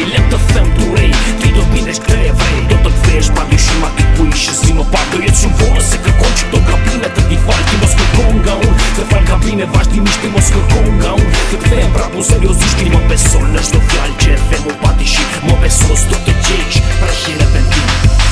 lem të them të rej, ti do t'bindesh këtë e vrej. Do të kthesh pa dyshim aty ku ishe si më pak. Do jetë shumë vonë se kërkon që do gabime të t'i fal. Ti mos kërkon nga unë, të fal gabime vazhdimisht. Ti mos kërkon nga unë, të kthehem prapë seriozisht. Ti më beson në çdo fjalë që e them unë pa dyshim. Më beson s'do të gjesh për hire vendim.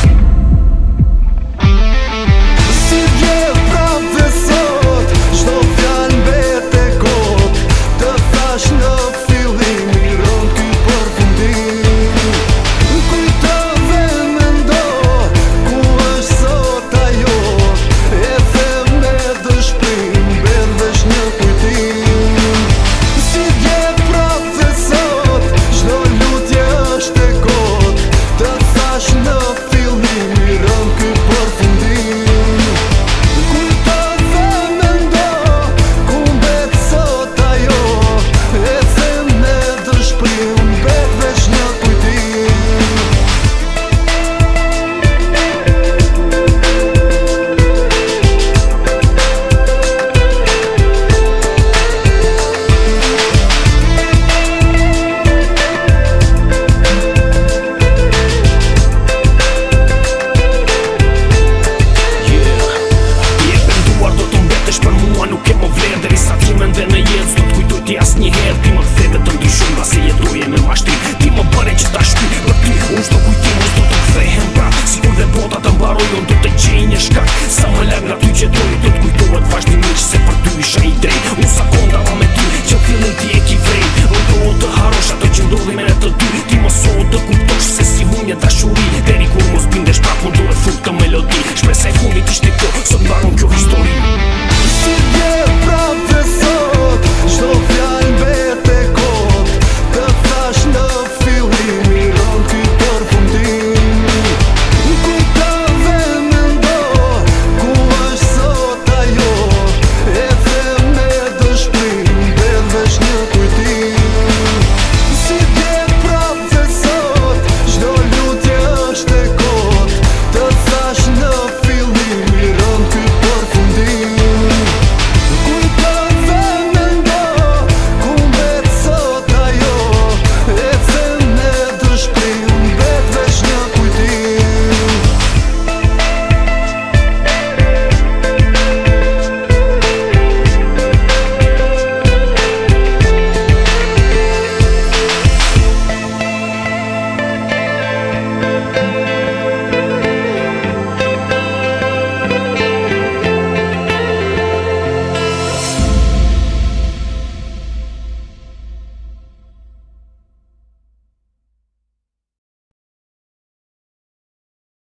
Asnjëherë ti më kthe vetëm dyshim, pasi jetoje me mashtrim. Ti më bëre që ta shty për ty, unë s'do kujtim, unë s'do të kthehem pra. Sikur dhe bota të mbaroj, unë do të gjej një shkak. Sa më larg nga ty që doj, do t'kujtohet vazhdimisht se për ty isha i drejt. Unë sa kondava me ty, që fillim ti e ki vrejt. Unë do të harosh ato që ndodhi me ne të dy. Ti mos o të kuptosh se si hunje dashuri. Deri kur mos bindesh prap, unë do e fut të melodi. Shpresoj fundit ishte kjo, sot mbaron kjo